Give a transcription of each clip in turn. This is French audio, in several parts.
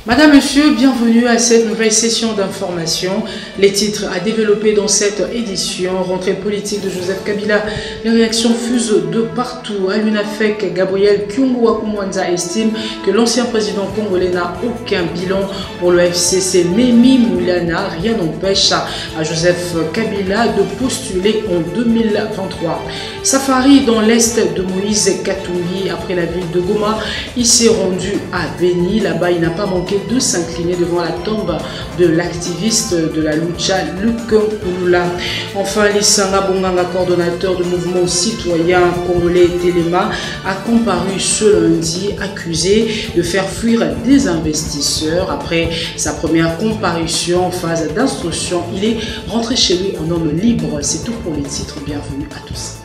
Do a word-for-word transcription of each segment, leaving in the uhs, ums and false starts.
Madame, Monsieur, bienvenue à cette nouvelle session d'information. Les titres à développer dans cette édition. Rentrée politique de Joseph Kabila. Les réactions fusent de partout. À l'UNAFEC, Gabriel Kyungu-Wakumwanza estime que l'ancien président congolais n'a aucun bilan pour le F C C. Memi Moulana, rien n'empêche à Joseph Kabila de postuler en deux mille vingt-trois. Safari dans l'est de Moïse Katumbi après la ville de Goma. Il s'est rendu à Beni. Là-bas, il n'a pas manqué de s'incliner devant la tombe de l'activiste de la lucha Luc Nkouloula. Enfin, Lissanga Bonganga, coordonnateur du mouvement citoyen congolais Téléma, a comparu ce lundi accusé de faire fuir des investisseurs. Après sa première comparution en phase d'instruction, il est rentré chez lui en homme libre. C'est tout pour les titres. Bienvenue à tous.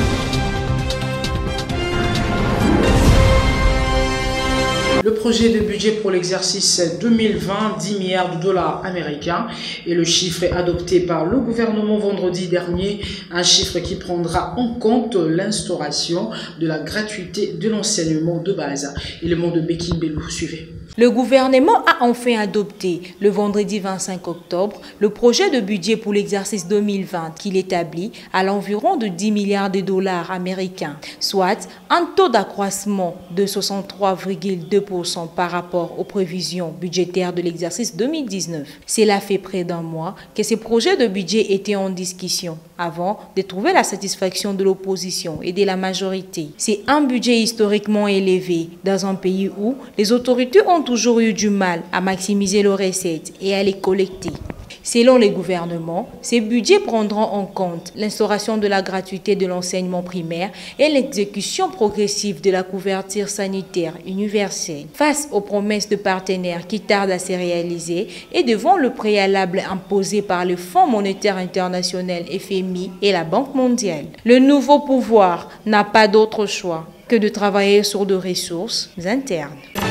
Le projet de budget pour l'exercice deux mille vingt, dix milliards de dollars américains, et le chiffre est adopté par le gouvernement vendredi dernier, un chiffre qui prendra en compte l'instauration de la gratuité de l'enseignement de base. Élément de Bekin Belou, suivez. Le gouvernement a enfin adopté le vendredi vingt-cinq octobre le projet de budget pour l'exercice deux mille vingt qu'il établit à l'environ de dix milliards de dollars américains, soit un taux d'accroissement de soixante-trois virgule deux pour cent par rapport aux prévisions budgétaires de l'exercice deux mille dix-neuf. Cela fait près d'un mois que ces projets de budget étaient en discussion avant de trouver la satisfaction de l'opposition et de la majorité. C'est un budget historiquement élevé dans un pays où les autorités ont toujours eu du mal à maximiser leurs recettes et à les collecter. Selon les gouvernements, ces budgets prendront en compte l'instauration de la gratuité de l'enseignement primaire et l'exécution progressive de la couverture sanitaire universelle. Face aux promesses de partenaires qui tardent à se réaliser et devant le préalable imposé par le Fonds monétaire international F M I et la Banque mondiale, le nouveau pouvoir n'a pas d'autre choix que de travailler sur des ressources internes.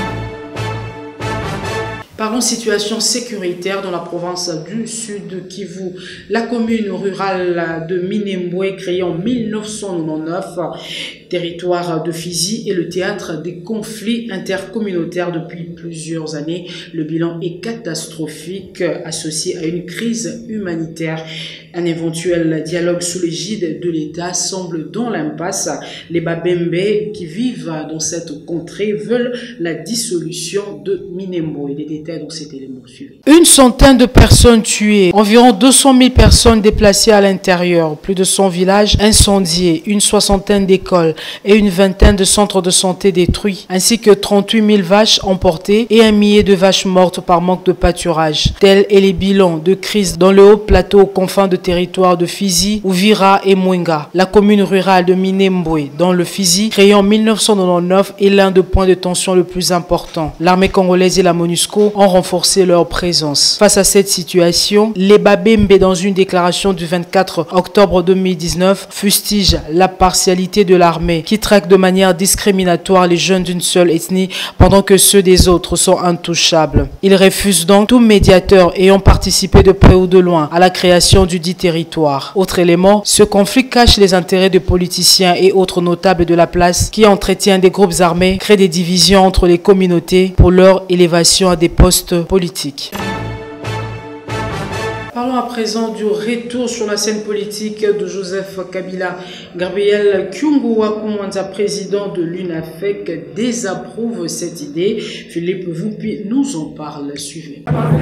Parlons situation sécuritaire dans la province du Sud Kivu. La commune rurale de Minembwe, créée en mille neuf cent quatre-vingt-dix-neuf, territoire de Fizi, est le théâtre des conflits intercommunautaires depuis plusieurs années. Le bilan est catastrophique, associé à une crise humanitaire. Un éventuel dialogue sous l'égide de l'État semble dans l'impasse. Les Babembe qui vivent dans cette contrée veulent la dissolution de Minembwe. Les détails dans cet élément suivi. Une centaine de personnes tuées, environ deux cent mille personnes déplacées à l'intérieur, plus de cent villages incendiés, une soixantaine d'écoles et une vingtaine de centres de santé détruits, ainsi que trente-huit mille vaches emportées et un millier de vaches mortes par manque de pâturage. Tel est les bilans de crise dans le haut plateau aux confins de territoire de Fizi, Uvira et Mwenga. La commune rurale de Minembwe, dans le Fizi, créée en mille neuf cent quatre-vingt-dix-neuf, est l'un des points de tension le plus important. L'armée congolaise et la MONUSCO ont renforcé leur présence. Face à cette situation, les Babembe, dans une déclaration du vingt-quatre octobre deux mille dix-neuf, fustigent la partialité de l'armée qui traque de manière discriminatoire les jeunes d'une seule ethnie pendant que ceux des autres sont intouchables. Ils refusent donc tout médiateur ayant participé de près ou de loin à la création du dit territoire. Autre élément, ce conflit cache les intérêts de politiciens et autres notables de la place qui entretiennent des groupes armés, créent des divisions entre les communautés pour leur élévation à des postes politiques. Parlons à présent du retour sur la scène politique de Joseph Kabila. Gabriel Kyungu-Wakumwanza, président de l'UNAFEC, désapprouve cette idée. Philippe Voupi nous en parle. Suivez.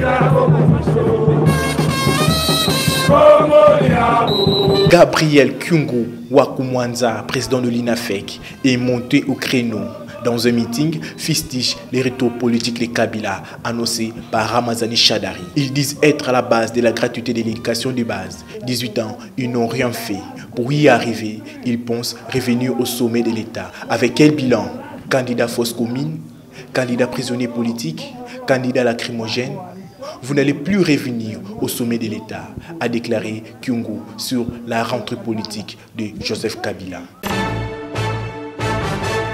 Gabriel Kyungu-Wakumwanza, président de l'UNAFEC, est monté au créneau. Dans un meeting, fustige les retours politiques de Kabila annoncés par Ramazani Chadari. Ils disent être à la base de la gratuité de l'éducation de base. dix-huit ans, ils n'ont rien fait. Pour y arriver, ils pensent revenir au sommet de l'État. Avec quel bilan? Candidat fausse commune, candidat prisonnier politique, candidat lacrymogène. Vous n'allez plus revenir au sommet de l'État, a déclaré Kyungu sur la rentrée politique de Joseph Kabila.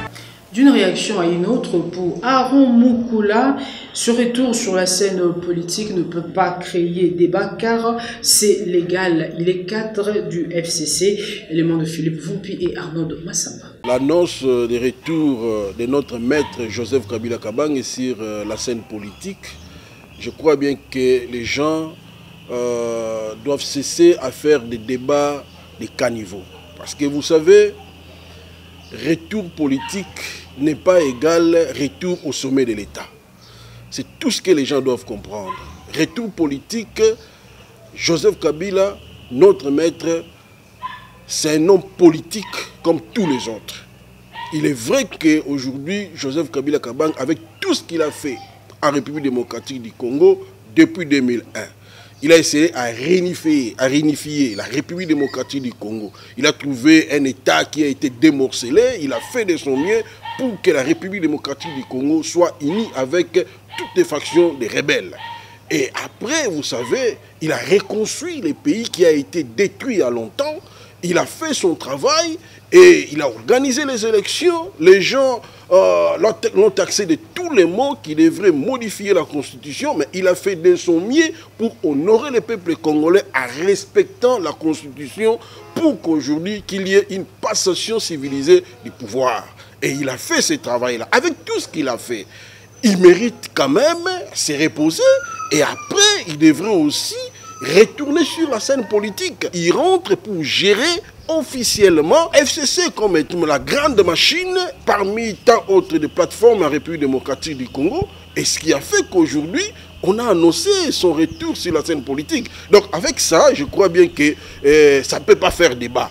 D'une réaction à une autre, pour Aaron Moukoula, ce retour sur la scène politique ne peut pas créer débat car c'est légal. Il est cadre du F C C. Élément de Philippe Vumpi et Arnaud Massamba. L'annonce des retours de notre maître Joseph Kabila Kabange sur la scène politique, je crois bien que les gens euh, doivent cesser à faire des débats de caniveau. Parce que vous savez, retour politique n'est pas égal retour au sommet de l'État. C'est tout ce que les gens doivent comprendre. Retour politique, Joseph Kabila, notre maître, c'est un homme politique comme tous les autres. Il est vrai qu'aujourd'hui, Joseph Kabila Kabange, avec tout ce qu'il a fait en République démocratique du Congo depuis deux mille un, il a essayé à réunifier, à réunifier la République démocratique du Congo. Il a trouvé un État qui a été démorcelé. Il a fait de son mieux pour que la République démocratique du Congo soit unie avec toutes les factions des rebelles. Et après, vous savez, il a reconstruit le pays qui a été détruit il y a longtemps. Il a fait son travail et il a organisé les élections. Les gens euh, l'ont taxé de tous les mots qui devraient modifier la Constitution, mais il a fait de son mieux pour honorer le peuple congolais en respectant la Constitution pour qu'aujourd'hui qu'il y ait une passation civilisée du pouvoir. Et il a fait ce travail-là. Avec tout ce qu'il a fait, il mérite quand même se reposer et après, il devrait aussi retourner sur la scène politique. Il rentre pour gérer officiellement F C C comme étant la grande machine parmi tant d'autres de plateformes en République démocratique du Congo. Et ce qui a fait qu'aujourd'hui, on a annoncé son retour sur la scène politique. Donc avec ça, je crois bien que euh, ça ne peut pas faire débat.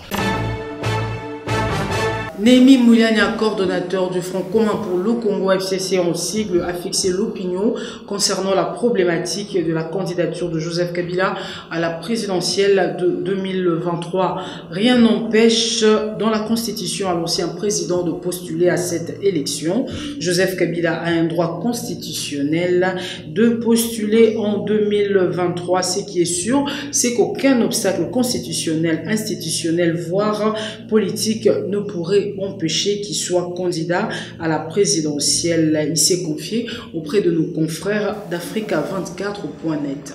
Némi Mouyania, coordonnateur du Front commun pour le Congo F C C en sigle, a fixé l'opinion concernant la problématique de la candidature de Joseph Kabila à la présidentielle de deux mille vingt-trois. Rien n'empêche dans la Constitution à l'ancien président de postuler à cette élection. Joseph Kabila a un droit constitutionnel de postuler en deux mille vingt-trois. Ce qui est sûr, c'est qu'aucun obstacle constitutionnel, institutionnel, voire politique ne pourrait empêcher qu'il soit candidat à la présidentielle. Il s'est confié auprès de nos confrères d'Africa vingt-quatre point net.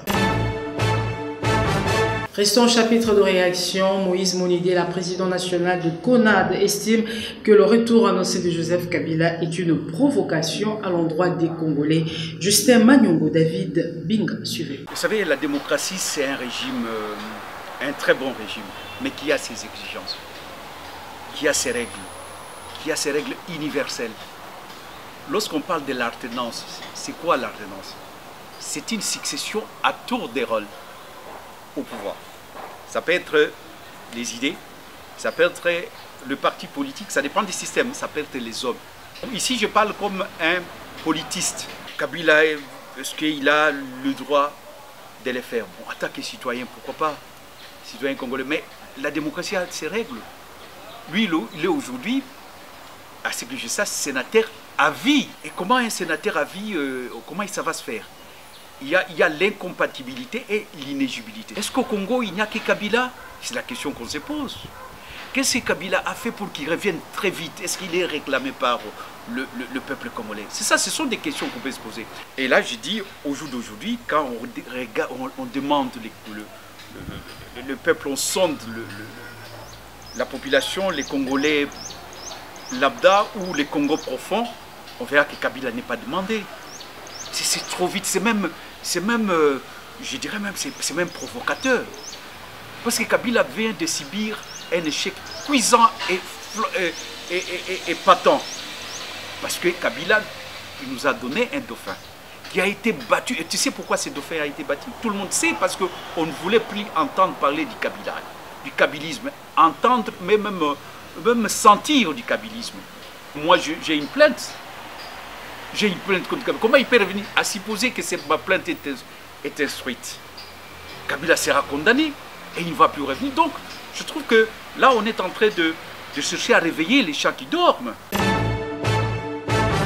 Restons au chapitre de réaction. Moïse Monidé, la présidente nationale de CONAD, estime que le retour annoncé de Joseph Kabila est une provocation à l'endroit des Congolais. Justin Magnongo, David Bing, suivez. Vous savez, la démocratie, c'est un régime, euh, un très bon régime, mais qui a ses exigences, qui a ses règles, qui a ses règles universelles. Lorsqu'on parle de l'alternance, c'est quoi l'alternance? C'est une succession à tour de rôle au pouvoir. Ça peut être les idées, ça peut être le parti politique, ça dépend du système, ça peut être les hommes. Ici, je parle comme un politiste. Kabila, est-ce qu'il a le droit de le faire? Bon, attaquer citoyen, pourquoi pas? Citoyen congolais, mais la démocratie a ses règles. Lui, il est aujourd'hui, à ce que je sache, sénateur à vie. Et comment un sénateur à vie, euh, comment ça va se faire? Il y a, il y a l'incompatibilité et l'inéligibilité. Est-ce qu'au Congo, il n'y a que Kabila? C'est la question qu'on se pose. Qu'est-ce que Kabila a fait pour qu'il revienne très vite? Est-ce qu'il est réclamé par le, le, le peuple congolais? C'est ça, ce sont des questions qu'on peut se poser. Et là, je dis, au jour d'aujourd'hui, quand on, regarde, on, on demande les, le, le, le, le peuple, on sonde le, le la population, les Congolais lambda ou les Congos profonds, on verra que Kabila n'est pas demandé. C'est trop vite, c'est même, c'est même, euh, je dirais même, c'est même provocateur. Parce que Kabila vient de subir un échec cuisant et, et, et, et, et patent. Parce que Kabila, il nous a donné un dauphin qui a été battu. Et tu sais pourquoi ce dauphin a été battu? Tout le monde sait, parce qu'on ne voulait plus entendre parler du Kabila, du kabylisme, entendre, mais même, même sentir du kabylisme. Moi, j'ai une plainte. J'ai une plainte contre Kabila. Comment il peut revenir à supposer que ma plainte est, est instruite? Kabila sera condamné et il ne va plus revenir. Donc, je trouve que là, on est en train de, de chercher à réveiller les chats qui dorment.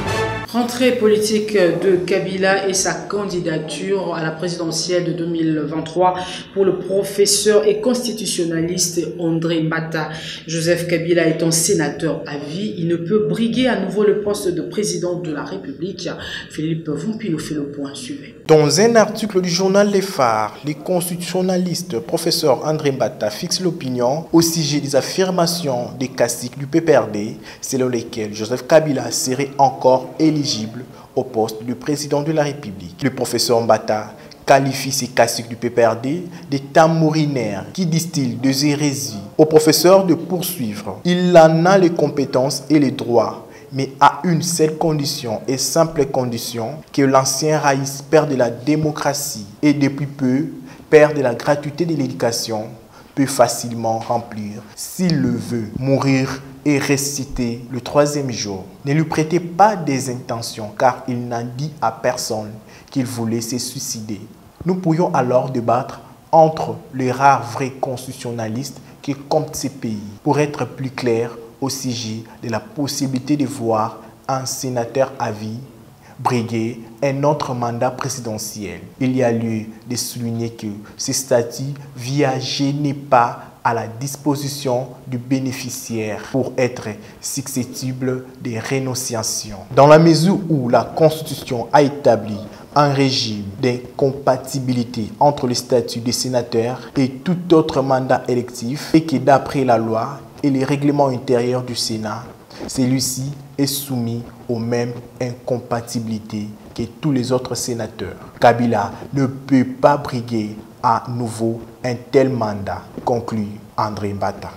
Rentrée politique de Kabila et sa candidature à la présidentielle de deux mille vingt-trois pour le professeur et constitutionnaliste André Mbata. Joseph Kabila étant sénateur à vie, il ne peut briguer à nouveau le poste de président de la République. Philippe Vumpino fait le point suivant. Dans un article du journal Les Phares, les constitutionnalistes professeur André Mbata fixent l'opinion au sujet des affirmations des caciques du P P R D, selon lesquelles Joseph Kabila serait encore éligible au poste de président de la République. Le professeur Mbata qualifie ces caciques du P P R D des tamourinaires qui distillent des hérésies. Au professeur de poursuivre, il en a les compétences et les droits, mais à une seule condition et simple condition, que l'ancien raïs, père de la démocratie et depuis peu, père de la gratuité de l'éducation, peut facilement remplir, s'il le veut, mourir et ressusciter le troisième jour. Ne lui prêtez pas des intentions, car il n'a dit à personne qu'il voulait se suicider. Nous pourrions alors débattre entre les rares vrais constitutionnalistes qui comptent ces pays, pour être plus clair au sujet de la possibilité de voir un sénateur à vie briguer un autre mandat présidentiel. Il y a lieu de souligner que ce statut viager n'est pas à la disposition du bénéficiaire pour être susceptible de rénonciation. Dans la mesure où la Constitution a établi un régime d'incompatibilité entre le statut de sénateur et tout autre mandat électif et que d'après la loi et les règlements intérieurs du Sénat, celui-ci est soumis aux mêmes incompatibilités que tous les autres sénateurs. Kabila ne peut pas briguer à nouveau un tel mandat, conclut André Mbata.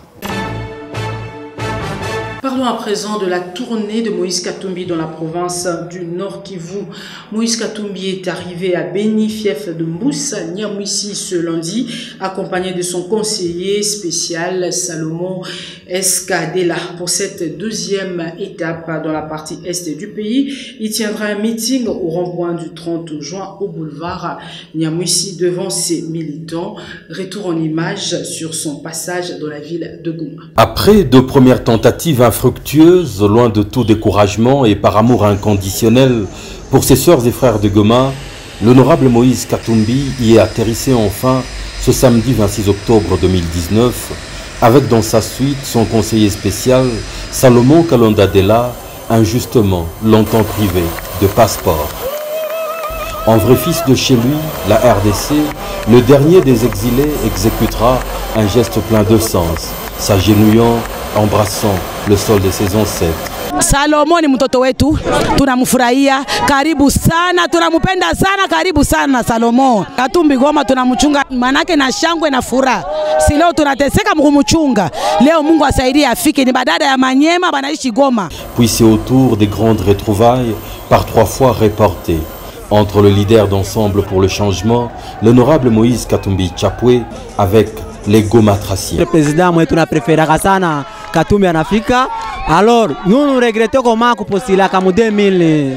Parlons à présent de la tournée de Moïse Katumbi dans la province du Nord Kivu. Moïse Katumbi est arrivé à Beni, fief de Moussa Nyamwisi ce lundi, accompagné de son conseiller spécial Salomon Escadela. Pour cette deuxième étape dans la partie est du pays, il tiendra un meeting au rond-point du trente juin au boulevard Nyamwisi devant ses militants. Retour en image sur son passage dans la ville de Goma. Après deux premières tentatives infructueuse, loin de tout découragement et par amour inconditionnel pour ses sœurs et frères de Goma, l'honorable Moïse Katumbi y est atterrissé enfin ce samedi vingt-six octobre deux mille dix-neuf, avec dans sa suite son conseiller spécial Salomon Kalondadela, injustement longtemps privé de passeport. En vrai fils de chez lui, la R D C, le dernier des exilés exécutera un geste plein de sens, s'agenouillant, embrassant le sol de ses ancêtres. Salomon ni mtoto wetu, tunamfurahia, karibu sana, tunamupenda sana, karibu sana Salomon. Katumbi Goma tunamchunga manake na shangwe na furaha. Si leo tunateseka mkumuchunga. Leo Mungu asaidie afike, ni badada ya Manyema banaishi Goma. Puis c'est au tour des grandes retrouvailles par trois fois reportées entre le leader d'Ensemble pour le changement, l'honorable Moïse Katumbi Chapwe, avec les Gomatraciens. Le président moi tuna préférera sana Katumbi anafika. Alors nous nous regrettons comment kupostila kama deux mille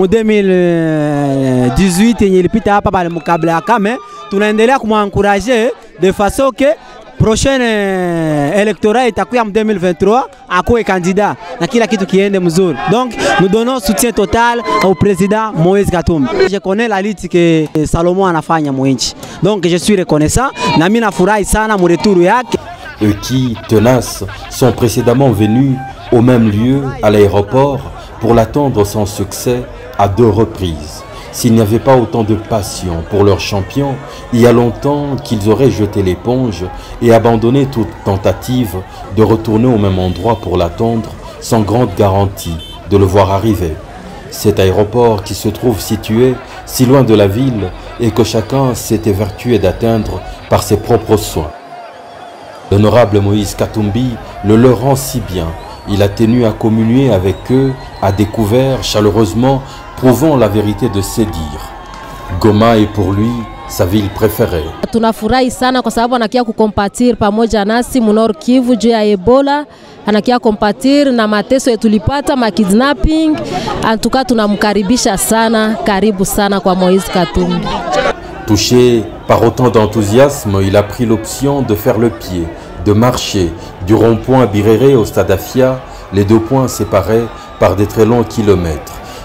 dix-huit yenye ilipita hapa pale mkabla ya kame, tunaendelea kumwencourager de façon que prochaine électorat itakuwa en deux mille vingt-trois akuwe candidat na kila kitu kiende mzuri. Donc nous donnons soutien total au président Moïse Katumbi. Je connais la lutte que Salomon anafanya mwinchi. Donc je suis reconnaissant na mimi nafurahi sana mu retour yake. Eux qui, tenaces, sont précédemment venus au même lieu, à l'aéroport, pour l'attendre sans succès à deux reprises. S'il n'y avait pas autant de passion pour leur champion, il y a longtemps qu'ils auraient jeté l'éponge et abandonné toute tentative de retourner au même endroit pour l'attendre, sans grande garantie de le voir arriver. Cet aéroport qui se trouve situé si loin de la ville et que chacun s'est évertué d'atteindre par ses propres soins. L'honorable Moïse Katumbi le leur rend si bien. Il a tenu à communier avec eux, à découvert chaleureusement, prouvant la vérité de ses dires. Goma est pour lui sa ville préférée. Tunafurahi sana kwa sababu anakia kukompatir pamoja nasi Nord Kivu juu ya Ebola, anakia kompatir na mateso yetu tulipata ma kidnapping. Antuka tunamkaribisha sana, karibu sana kwa Moïse Katumbi. Touché par autant d'enthousiasme, il a pris l'option de faire le pied, de marcher du rond-point Birere au stade Afia, les deux points séparés par des très longs kilomètres.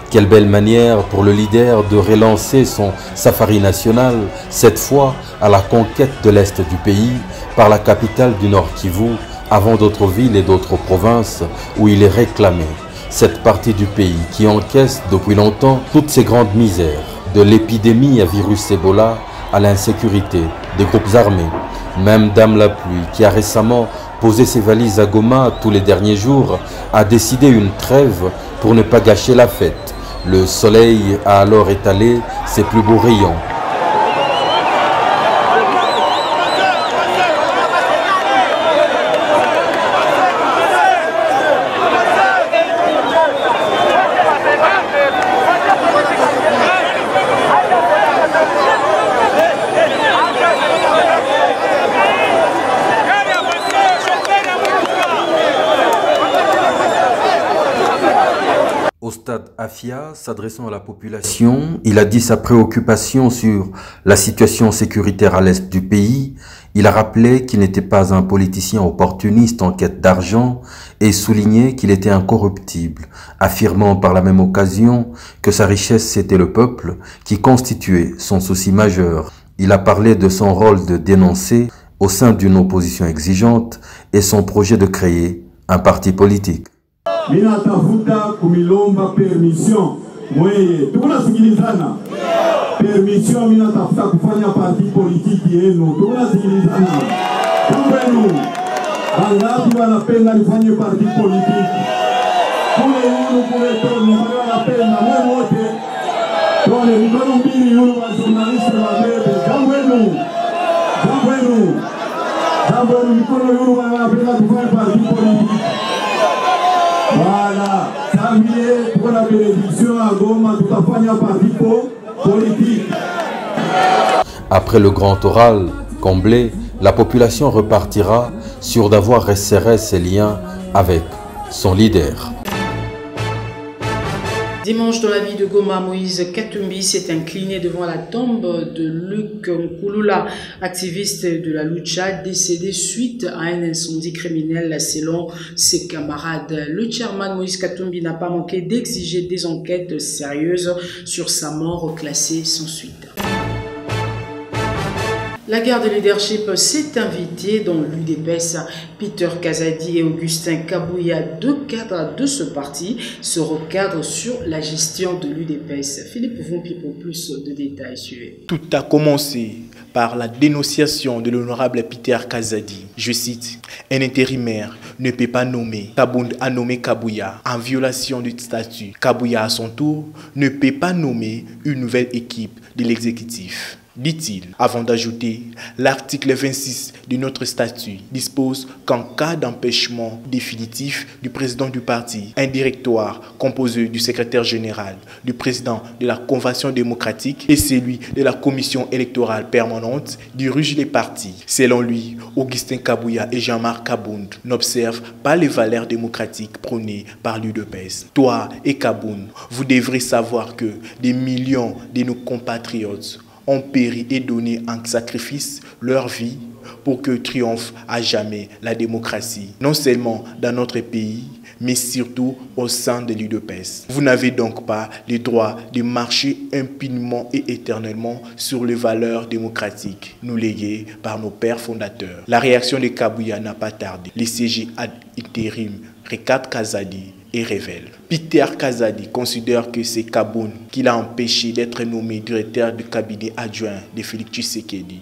Quelle belle manière pour le leader de relancer son safari national, cette fois à la conquête de l'Est du pays, par la capitale du Nord Kivu, avant d'autres villes et d'autres provinces où il est réclamé. Cette partie du pays qui encaisse depuis longtemps toutes ces grandes misères, de l'épidémie à virus Ebola à l'insécurité, des groupes armés. Même Dame la Pluie, qui a récemment posé ses valises à Goma tous les derniers jours, a décidé une trêve pour ne pas gâcher la fête. Le soleil a alors étalé ses plus beaux rayons. Au stade Afia, s'adressant à la population, il a dit sa préoccupation sur la situation sécuritaire à l'est du pays. Il a rappelé qu'il n'était pas un politicien opportuniste en quête d'argent et souligné qu'il était incorruptible, affirmant par la même occasion que sa richesse c'était le peuple qui constituait son souci majeur. Il a parlé de son rôle de dénoncer au sein d'une opposition exigeante et son projet de créer un parti politique. Mina tafuta kumilomba permission mweye tunasikilizana permission mina tafuta kufanya parti politiki yenu tunasikilizana kwenu bangapi wanapenda nifanye parti politiki kule yulu kule toni wanapenda mwe wote tole mikono mbili yulu wa journaliste wa bebe jamwenu jamwenu jamwenu mikono yulu wanapenda kufanya parti politiki. Voilà, terminé pour la bénédiction à Goma, tout à fait un parti politique. Après le grand oral comblé, la population repartira sûre d'avoir resserré ses liens avec son leader. Dimanche, dans la vie de Goma, Moïse Katumbi s'est incliné devant la tombe de Luc Nkulula, activiste de la lucha, décédé suite à un incendie criminel selon ses camarades. Le chairman Moïse Katumbi n'a pas manqué d'exiger des enquêtes sérieuses sur sa mort classée sans suite. La guerre de leadership s'est invitée dans l'U D P S. Peter Kazadi et Augustin Kabouya, deux cadres de ce parti, se recadrent sur la gestion de l'U D P S. Philippe Vompi pour plus de détails. Suivez. Tout a commencé par la dénonciation de l'honorable Peter Kazadi. Je cite, « Un intérimaire ne peut pas nommer, Kabound a nommé Kabouya en violation du statut. Kabouya à son tour ne peut pas nommer une nouvelle équipe de l'exécutif. » Dit-il, avant d'ajouter, l'article vingt-six de notre statut dispose qu'en cas d'empêchement définitif du président du parti, un directoire composé du secrétaire général, du président de la Convention démocratique et celui de la commission électorale permanente dirigent les partis. Selon lui, Augustin Kabouya et Jean-Marc Kabound n'observent pas les valeurs démocratiques prônées par l'U D P S. Toi et Kabound, vous devrez savoir que des millions de nos compatriotes ont péri et donné en sacrifice leur vie pour que triomphe à jamais la démocratie, non seulement dans notre pays, mais surtout au sein de l'U D P S. Vous n'avez donc pas le droit de marcher impunément et éternellement sur les valeurs démocratiques nous léguées par nos pères fondateurs. La réaction de Kabouya n'a pas tardé. Le C G ad intérim Recap Kazadi et révèle. Peter Kazadi considère que c'est Kabound qui l'a empêché d'être nommé directeur du cabinet adjoint de Félix Tshisekedi.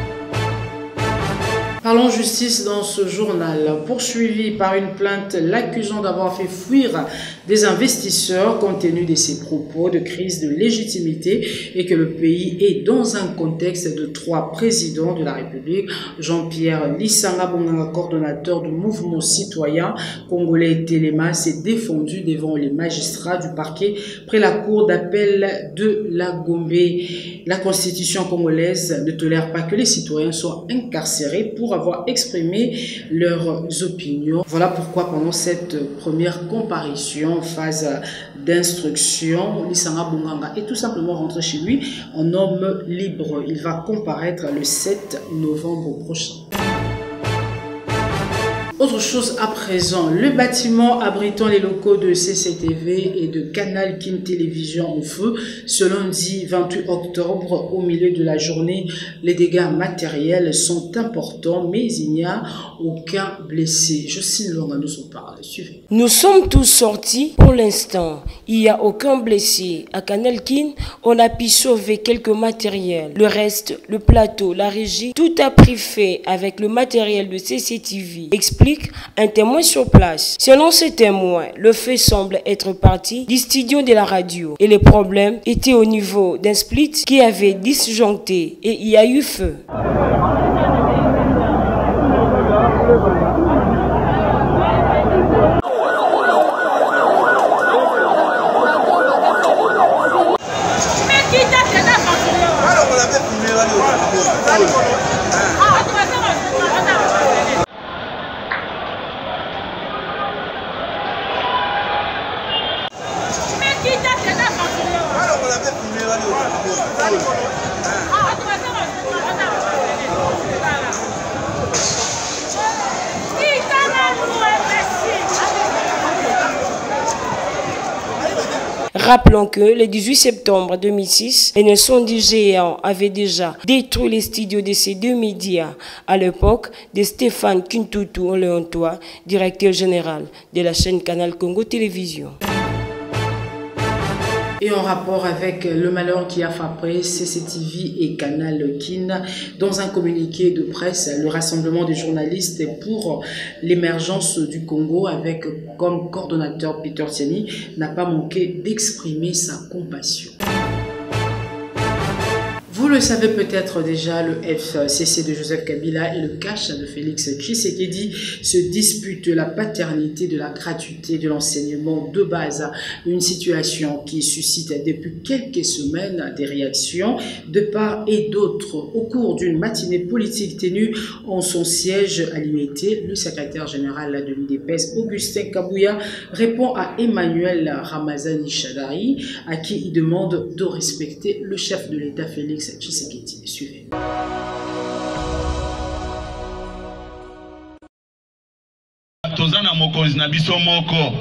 Parlons justice dans ce journal. Poursuivi par une plainte l'accusant d'avoir fait fuir des investisseurs compte tenu de ses propos de crise de légitimité et que le pays est dans un contexte de trois présidents de la République. Jean-Pierre Lissanga Bonganga, coordonnateur du mouvement citoyen congolais Téléma, s'est défendu devant les magistrats du parquet près la cour d'appel de la Gombe. La constitution congolaise ne tolère pas que les citoyens soient incarcérés pour avoir exprimé leurs opinions. Voilà pourquoi pendant cette première comparution, phase d'instruction, Lissanga Bonganga est tout simplement rentré chez lui en homme libre. Il va comparaître le sept novembre prochain. Autre chose à présent, le bâtiment abritant les locaux de C C T V et de Canal Kin Télévision en feu ce lundi vingt-huit octobre au milieu de la journée. Les dégâts matériels sont importants mais il n'y a aucun blessé. Jocelyne Longa nous en parle. Suivez. Nous sommes tous sortis pour l'instant. Il n'y a aucun blessé. À Canal Kin, on a pu sauver quelques matériels. Le reste, le plateau, la régie, tout a pris fait avec le matériel de C C T V. Explique un témoin sur place. Selon ce témoin, le feu semble être parti du studio de la radio et les problèmes étaient au niveau d'un split qui avait disjoncté et il y a eu feu. Rappelons que le dix-huit septembre deux mille six, un incendie géant avait déjà détruit les studios de ces deux médias à l'époque de Stéphane Kintutu Léontois, directeur général de la chaîne Canal Congo Télévision. Et en rapport avec le malheur qui a frappé C C T V et Canal Kin, dans un communiqué de presse, le rassemblement des journalistes pour l'émergence du Congo avec comme coordonnateur Peter Tiani n'a pas manqué d'exprimer sa compassion. Vous le savez peut-être déjà, le F C C de Joseph Kabila et le cash de Félix Tshisekedi se disputent la paternité de la gratuité de l'enseignement de base. Une situation qui suscite depuis quelques semaines des réactions de part et d'autre. Au cours d'une matinée politique tenue en son siège à l'Imité, le secrétaire général de l'U D P S, Augustin Kabouya, répond à Emmanuel Ramazani Shadari, à qui il demande de respecter le chef de l'État Félix Tshisekedi. Suivez. Tozana mokonzi na biso moko.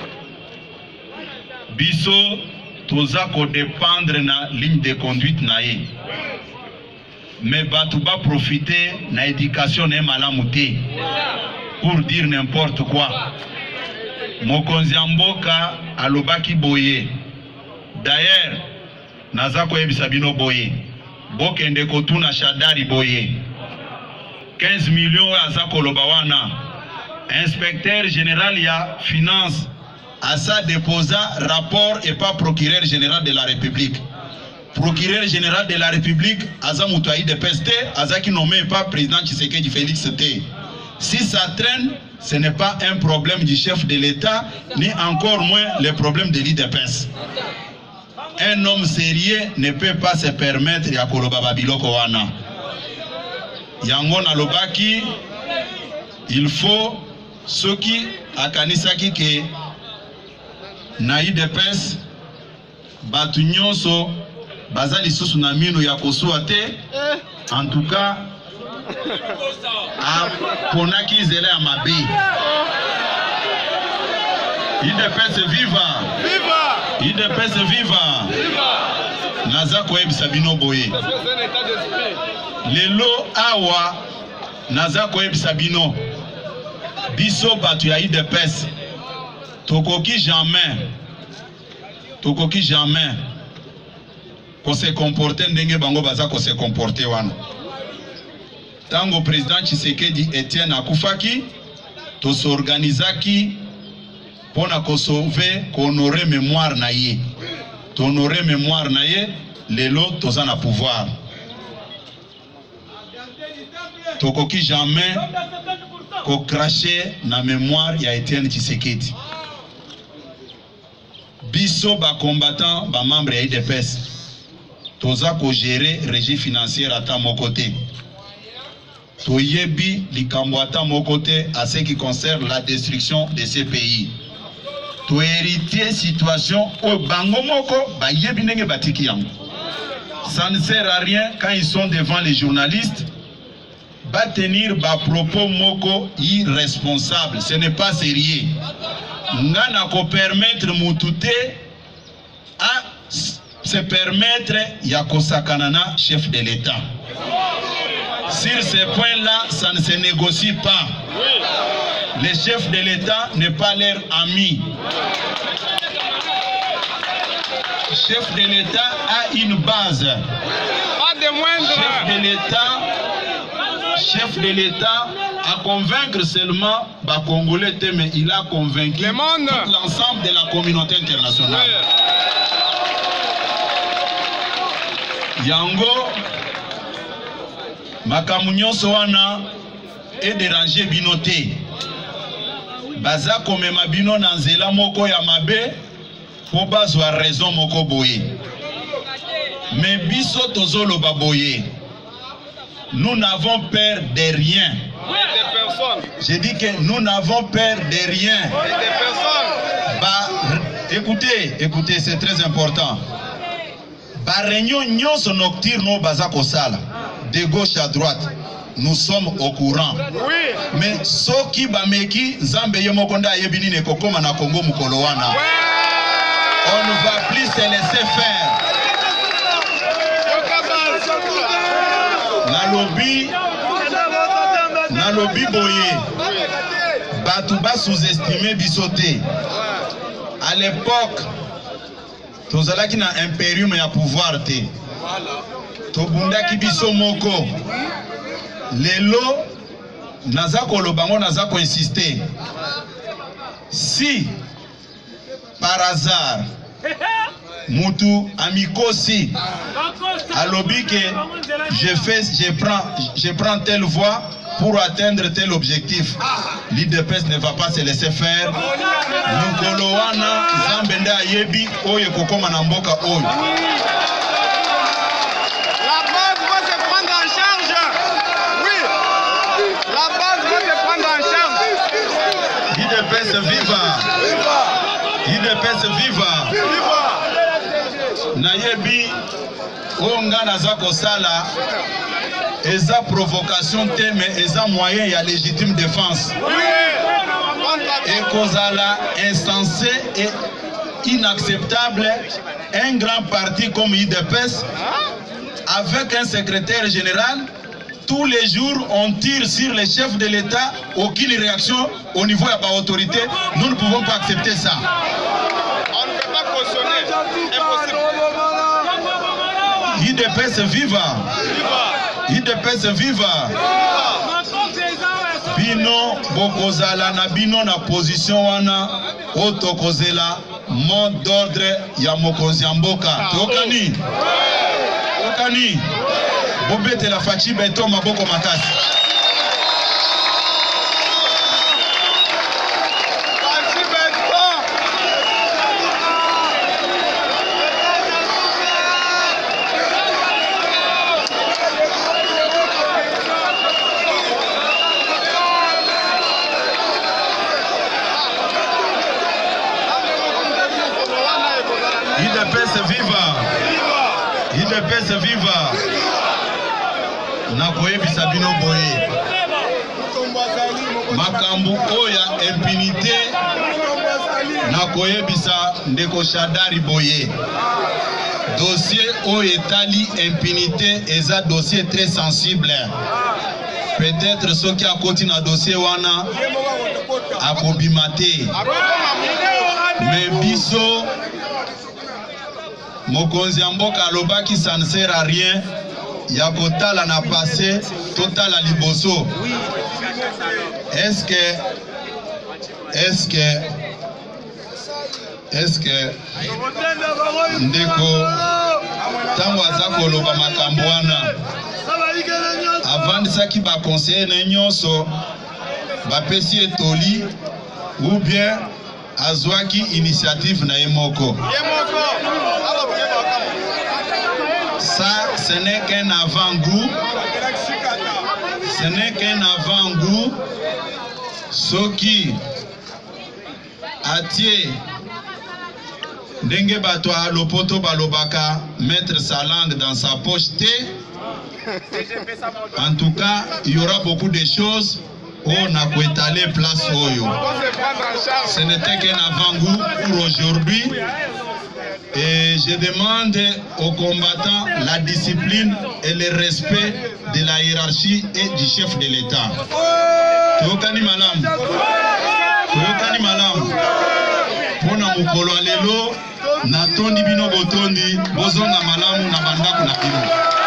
Biso toza ko dépendre na ligne de conduite na ye. Mais batu ba profiter na éducation na malamu te pour dire n'importe quoi. Mokonzi mboka alobaki boye. D'ailleurs, naza ko yebisa bino boye. Bokende kotuna Shadari boye. quinze millions aza koloba wana. Inspecteur général ya finance asa déposa rapport et pas procureur général de la République. Procureur général de la République asa mutwaï de peste asa qui nommé pas président Tshisekedi Félix T. Si ça traîne, ce n'est pas un problème du chef de l'État ni encore moins le problème de l'I D P S. Un homme sérieux ne peut pas se permettre ya koloba babiloko wana. Yango na lobaki, il faut ceux qui akanisaki ke na I D P S batu nyonso bazali susu na mino ya kosuwa te. En tout cas, a ponaki zele ya mabe. I D P S viva! Viva! I D P S viva! Viva! Naza koyebisa bino boye. Lelo awa naza koyebisa bino. Biso batu ya I D P S. Tokoki jamais. Tokoki jamais. Ko se comporter ndenge bango baza ko se comporter wana. Tango président Tshisekedi Etienne akufaki, to s'organisaki pona ko sauver, ko honorer mémoire na ye. To honorer mémoire na ye, lelo toza na pouvoir. Tokoki jamais ko cracher na mémoire ya Etienne Tshisekedi. Biso ba combattant ba membre ya I D P S. Toza ko gérer régie financière à ta mon côté. Toyebi likambo ata mon côté à ce qui concerne la destruction de ces pays. To héritier situation au bango moko ba yebi ndenge batiki yango. Ça ne sert à rien quand ils sont devant les journalistes va tenir ba propos moko irresponsable. Ce n'est pas sérieux. Ngana ko permettre mutute à se permettre Yakosakanana, chef de l'État. Sur ces points-là, ça ne se négocie pas. Le chef de l'État n'est pas leur ami. Le chef de l'État a une base. Pas de moindre. Chef de l'État, chef de l'État a convaincre seulement les Congolais, mais il a convaincu tout l'ensemble de la communauté internationale. Yango makamunyo soana et déranger binoté. Baza komema bino na nzela moko ya mabe po bazwa raison moko boye. Mais biso tozolo baboye. Nous n'avons peur de rien. J'ai dit que nous n'avons peur de rien. Bah, écoutez, écoutez, c'est très important. Par réunion nyonso nocturne no bazako sala de gauche à droite, nous sommes au courant. Oui. Mais soki bameki Nzambe yemokonda yebini ne kokoma na Congo mukolo wana. On ne va plus se laisser faire. Na lobby, na lobby boye. Batu ba sous-estimer bisoté. À l'époque, tozalaki na impérium ya pouvoir te. Tobundaki biso moko. Lelo nazako lobango nazako insister. Si par hasard Moutou Amikosi alobi que je fais je prends je prends telle voie pour atteindre tel objectif, l'I D P S ne va pas se laisser faire. Mukolo wana Zambenda yebi oye kokoma na mboka oyo. La base va se prendre en charge. Oui. La base va se prendre en charge. I D P S viva. I D P S viva. Viva. Nayebi onga nazako sala. Eza provocation te, mais eza moyen ya légitime défense. Et kozala insensé et inacceptable un grand parti comme I D P S avec un secrétaire général. Tous les jours, on tire sur les chefs de l'État, aucune réaction au niveau de la autorité. Nous ne pouvons pas accepter ça. On ne peut pas cautionner. Impossible. I D P S viva. I D P S viva. Bino bokozala na bino na position wana otokozela mot d'ordre ya mokonzi ya mboka. Tokani? Tokani? Bobete la fachi beto maboko makasi. I D P S viva. I D P S viva. Nakoyebisa bino boye. Makambu oya impunité. Nakoyebisa ndeko Shadari boye. Dossier o etali impunité eza dossier très sensible. Peut-être ceux qui a continué à dossier wana akobimate. Mais biso mokonzi ya mboka alobaki ça ne sert à rien. Yakotala na passé total à liboso. Est-ce que est-ce que est-ce que ndeko tango azako loba makambo wana avant saki ba conseiller na nyonso ba pesi etoli ou bien azwaki initiative na yemoko. Ça, ce n'est qu'un avant-goût. Ce n'est qu'un avant-goût. Ce qui attire Ndenge Batwa Lopoto Balobaka mettre sa langue dans sa poche. En tout cas, il y aura beaucoup de choses. On a étalé place Oyo. Ce n'était qu'un avant-goût pour aujourd'hui. Et je demande aux combattants la discipline et le respect de la hiérarchie et du chef de l'État. Toyokani malam. Toyokani malam. Pona mukolo alelo na tondi bino botondi bozonga malamu na bandako na bino.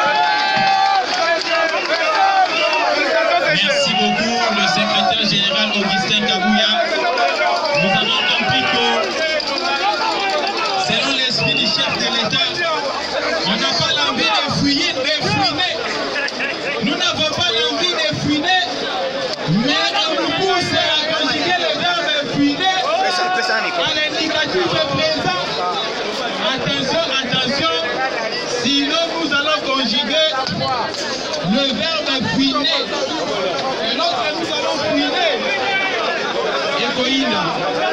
Merci beaucoup, le secrétaire général Augustin Kabouya. Nous avons compris que, selon l'esprit du chef de l'État, on n'a pas l'envie de fouiller, de fouiner. Nous n'avons pas l'envie de fouiner, mais on nous pousse à conjuguer le verbe fouiner à l'indicatif présent. Attention, attention, sinon nous allons conjuguer le verbe fouiner. Et lorsque nous allons fouiner, Ekoïna.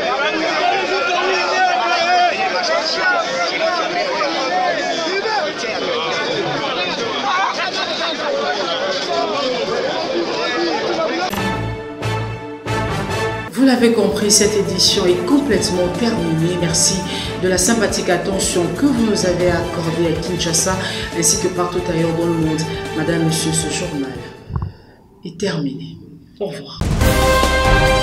Vous l'avez compris, cette édition est complètement terminée. Merci de la sympathique attention que vous nous avez accordée à Kinshasa ainsi que partout ailleurs dans le monde. Madame, Monsieur, ce journal est terminé. Au revoir.